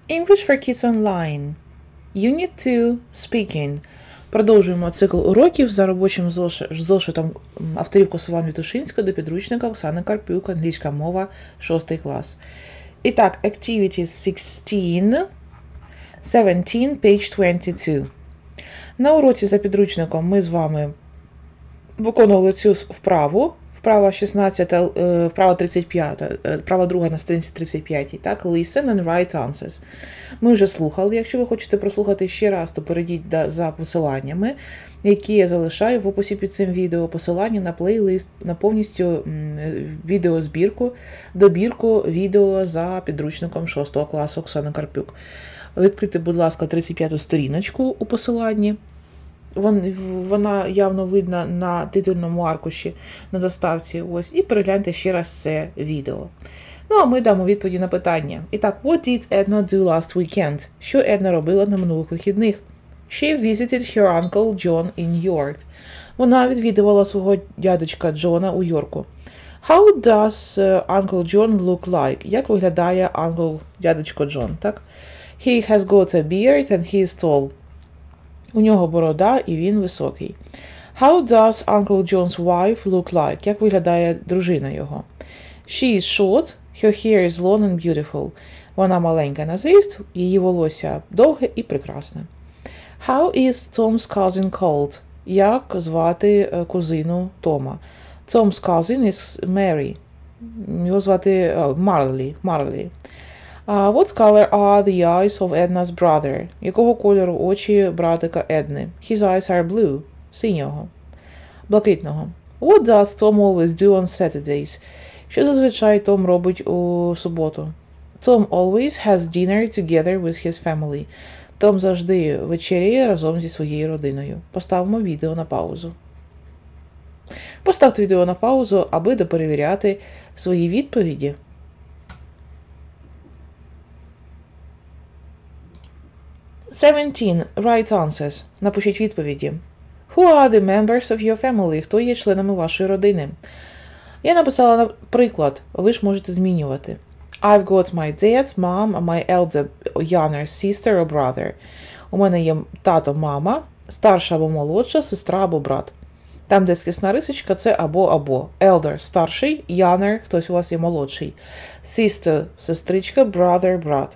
English for Kids Online. Unit 2. Speaking. Продовжуємо цикл уроків за робочим зошитом авторів Косован Вітушинська до підручника Оксани Карпюк, англійська мова, 6 клас. І так, Activities 17, page 22. На уроці за підручником ми з вами виконували цю вправу. Вправа 16, вправа 35, вправа друга на сторінці 35, так, listen and write answers. Ми вже слухали, якщо ви хочете прослухати ще раз, то перейдіть за посиланнями, які я залишаю в описі під цим відео, посилання на плейлист, на повністю відеозбірку, добірку відео за підручником 6 класу Оксани Карпюк. Відкрийте, будь ласка, 35-ту сторіночку у посиланні. Вона явно видна на титульному аркуші на доставці. Ось, і перегляньте ще раз це відео. Ну, а ми дамо відповіді на питання. І так, what did Edna do last weekend? Що Една робила на минулих вихідних? She visited her uncle John in York. Вона відвідувала свого дядечка Джона у Йорку. How does Uncle John look like? Як виглядає дядечко Джон, так? He has got a beard and he is tall. У нього борода і він високий. How does Uncle John's wife look like? Як виглядає дружина його? She is short, her hair is long and beautiful. Вона маленька на зріст, її волосся довге і прекрасне. How is Tom's cousin called? Як звати кузину Тома? Tom's cousin is Mary. Його звати Marley. What color are the eyes of Edna's brother? Якого кольору очі братика Едни? His eyes are blue. Синього. Блакитного. What does Tom always do on Saturdays? Що зазвичай Том робить у суботу? Tom always has dinner together with his family. Том завжди вечеряє разом зі своєю родиною. Поставимо відео на паузу. Поставте відео на паузу, аби доперевіряти свої відповіді. 17. Write answers. Напишіть відповіді. Who are the members of your family? Хто є членами вашої родини? Я написала приклад, ви ж можете змінювати. I've got my dad, mom, my elder younger sister or brother. У мене є тато, мама, старша або молодша, сестра або брат. Там, де скисна рисочка, це або. Elder – старший, younger – хтось у вас є молодший. Sister – сестричка, brother – брат.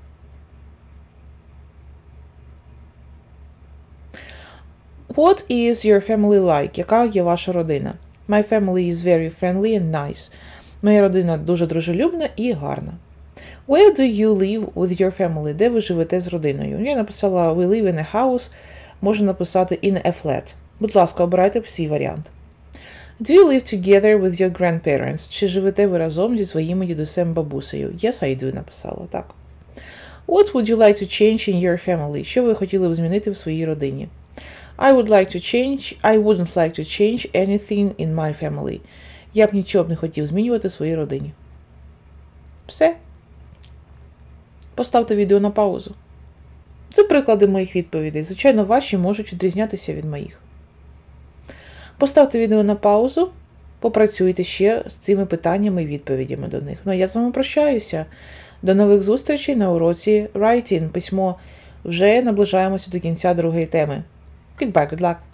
What is your family like? Яка є ваша родина? My family is very friendly and nice. Моя родина дуже дружелюбна і гарна. Where do you live with your family? Де ви живете з родиною? Я написала we live in a house. Можу написати in a flat. Будь ласка, обирайте свій варіант. Do you live together with your grandparents? Чи живете ви разом зі своїми дідусем бабусею? Yes, I do, написала, так. What would you like to change in your family? Що ви хотіли б змінити в своїй родині? I wouldn't like to change anything in my family. Я б нічого не хотів змінювати в своїй родині. Все. Поставте відео на паузу. Це приклади моїх відповідей. Звичайно, ваші можуть відрізнятися від моїх. Поставте відео на паузу, попрацюйте ще з цими питаннями і відповідями до них. Ну а я з вами прощаюся. До нових зустрічей на уроці Writing. Письмо. Вже наближаємося до кінця другої теми. Goodbye, good luck.